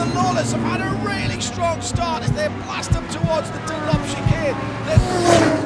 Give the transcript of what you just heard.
the LOLAs have had a really strong start as they blast them towards the double up chicane.